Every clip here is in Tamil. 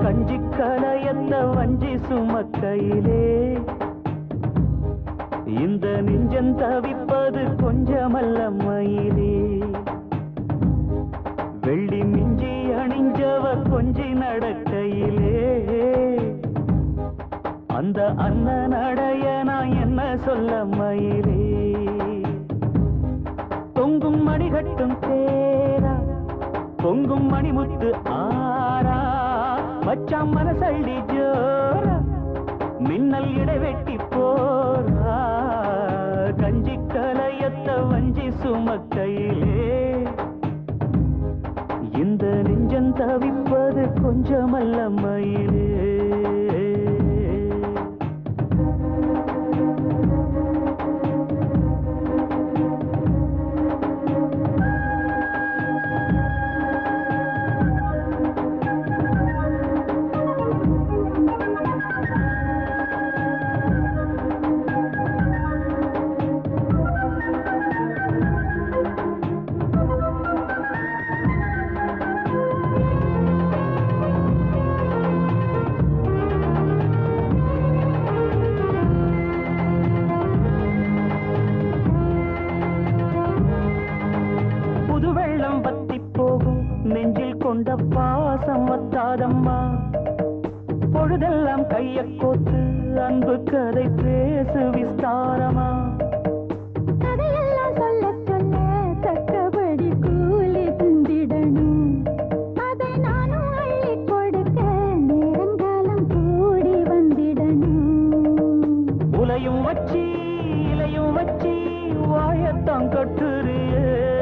கஞ்சி கலையத்த வஞ்சி சுமக்கையிலே இந்த நெஞ்சம் தவிப்பது கொஞ்சமல்ல மயிலே. வெள்ளி மிஞ்சி அணிஞ்சவ கொஞ்சி நடக்கையிலே அந்த அண்ணன் அடைய நான் என்ன சொல்ல மயிலே. தொங்கும் மணிகட்டும் தேரா பொங்கும் மணிமுத்து ஆரா மச்சான் மனசள்ளி ஜோரா மின்னல் இடைவெட்டி போரா. கஞ்சி கலையத்த வஞ்சி சுமக்கையிலே இந்த நெஞ்சம் தவிப்பது கொஞ்சமல்ல மயிலே. நெஞ்சில் கொண்ட பாசம் வத்தாதம்மா பொழுதெல்லாம் கைய கோத்து அன்பு கதை பேசு விஸ்தாரமா. கதையெல்லாம் சொல்ல சொல்ல தக்கபடி கூலி திண்டிடணும். அதை நானும் அள்ளி கொடுக்க நேரங்காலம் கூடி வந்திடணும். உலையும் வச்சி இலையும் வச்சி வாயத்தான் கட்டுறியே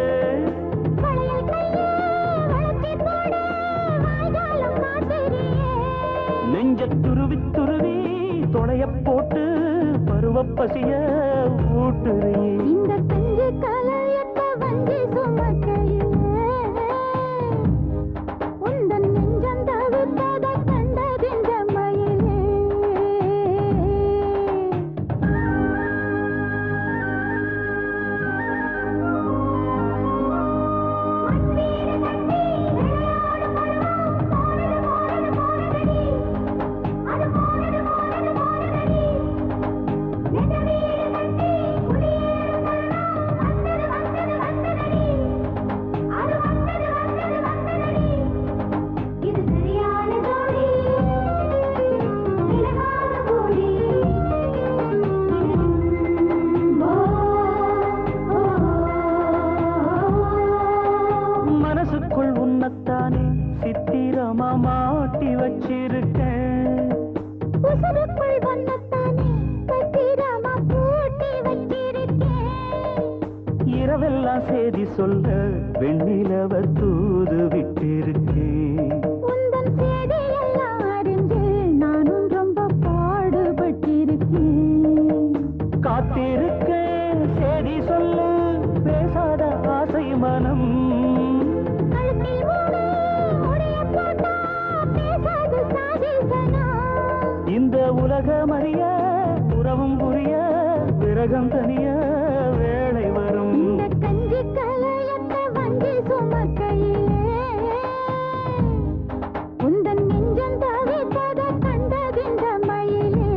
நெஞ்ச துருவி துருவி தொலைய போட்டு பருவ பசிய ஊட்டுறே. இந்த கஞ்சி கலையத்த வஞ்சி சுமக்கையிலே உந்தன் நெஞ்சம் தவிப்பத கண்டதிந்த மயிலே. மனசுக்குள் உன்னத்தானே சித்திரமா மாட்டி வச்சிருக்கேன். உசுருக்குள் வண்ணத்தானே பத்திரமா பூட்டி வச்சிருக்கேன். இரவெல்லாம் செய்தி சொல்ல வெண்ணிலவ தூது விட்டிருக்கேன். உந்தன் செய்தியெல்லாம் அறிஞ்சு நானும் ரொம்ப பாடுபட்டிருக்கேன். காத்திருக்கேன் செய்தி சொல்ல பேசாத ஆசை மனம். இந்த உலகம் அறிய உறவும் புரிய விரகம் தனிய வேளை வரும். இந்த கஞ்சி கலையத்த வஞ்சி சுமக்கையிலே உந்தன் நெஞ்சம் தவிப்பத கண்டதிந்த மயிலே.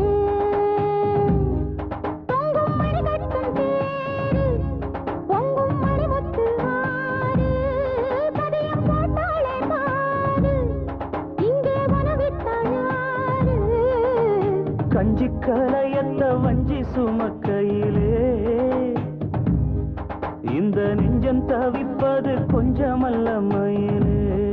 பொங்கும் மணிகட்டும் தேரு பொங்கும் மணிமுத்து ஆறு பதியம் போட்டாளே பாரு இங்கே உணவிட்டாயாரு. கஞ்சி கலையத்த வஞ்சி சுமக்கையிலே இந்த நெஞ்சம் தவிப்பது கொஞ்சமல்ல மயிலே.